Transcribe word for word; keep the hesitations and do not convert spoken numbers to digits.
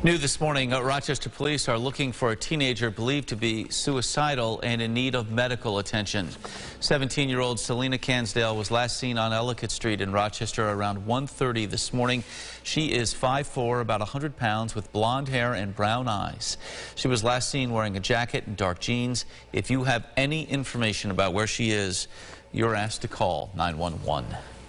New this morning, uh, Rochester police are looking for a teenager believed to be suicidal and in need of medical attention. seventeen-year-old Selena Cansdale was last seen on Ellicott Street in Rochester around one thirty this morning. She is five foot four, about one hundred pounds, with blonde hair and brown eyes. She was last seen wearing a jacket and dark jeans. If you have any information about where she is, you're asked to call nine one one.